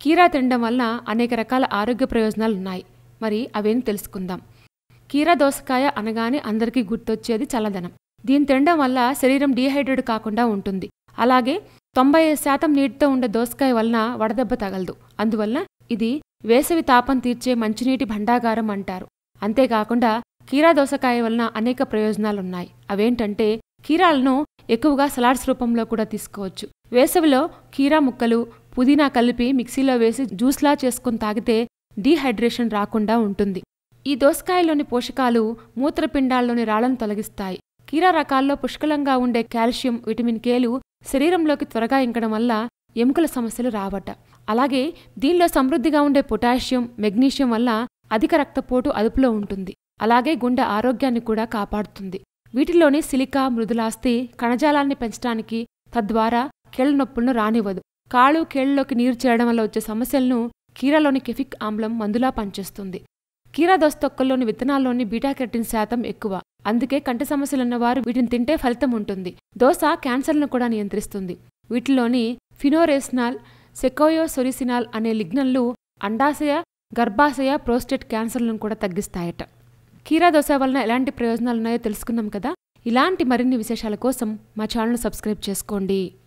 కీరా తినడం వల్ల అనేక రకాల ఆరోగ్య ప్రయోజనాలు ఉన్నాయి. మరి అవేం తెలుసుకుందాం. కీరా దోసకాయ అనగానే అందరికీ గుర్తొచ్చేది చల్లదనం. దీన్ని తినడం వల్ల శరీరం డీహైడ్రేట్ కాకుండా ఉంటుంది. అలాగే 95% నీటితో ఉండే దోసకాయ వలన వడదెబ్బ తగలదు. అందువల్ల ఇది వేసవి తాపం తీర్చే మంచినీటి భండాగారం అంటారు. అంతేకాకుండా కీరా దోసకాయ వలన అనేక ప్రయోజనాలున్నాయి. అవేంటంటే కీరాలను ఎక్కువగా సలాడ్స్ రూపంలో కూడా తీసుకోవచ్చు. వేసవిలో కీరా ముక్కలు, పుదీనా కలిపి మిక్సీలో వేసి జ్యూస్లా చేసుకుని తాగితే డీహైడ్రేషన్ రాకుండా ఉంటుంది. ఈ దోసకాయలోని పోషకాలు మూత్రపిండాల్లోని రాళ్లను తొలగిస్తాయి. కీరా రకాల్లో పుష్కలంగా ఉండే కాల్షియం, విటమిన్ కేలు శరీరంలోకి త్వరగా ఇంకడం వల్ల ఎముకల సమస్యలు రావట. అలాగే దీనిలో సమృద్ధిగా ఉండే పొటాషియం, మెగ్నీషియం వల్ల అధిక రక్తపోటు అదుపులో ఉంటుంది. అలాగే గుండె ఆరోగ్యాన్ని కూడా కాపాడుతుంది. వీటిలోని సిలికా, మృదులాస్తి కణజాలాన్ని పెంచడానికి, తద్వారా కేళ్ల నొప్పులను రానివ్వదు. కాళ్ళు, కేళ్లలోకి నీరు చేరడం వల్ల వచ్చే సమస్యలను కీరాలోని కెఫిక్ ఆమ్లం మందులా పనిచేస్తుంది. కీరా దోస తొక్కల్లోని విత్తనాల్లోని బీటాకెరటిన్ శాతం ఎక్కువ. అందుకే కంటి సమస్యలున్నవారు వీటిని తింటే ఫలితం ఉంటుంది. దోస క్యాన్సర్లను కూడా నియంత్రిస్తుంది. వీటిలోని ఫినోరేసినాల్, సెకోయోసొరిసినాల్ అనే లిగ్నన్లు అండాశయ, గర్భాశయ, ప్రోస్టేట్ క్యాన్సర్లను కూడా తగ్గిస్తాయట. కీరా దోస వలన ఎలాంటి ప్రయోజనాలున్నాయో తెలుసుకున్నాం కదా. ఇలాంటి మరిన్ని విశేషాల కోసం మా ఛానల్ను సబ్స్క్రైబ్ చేసుకోండి.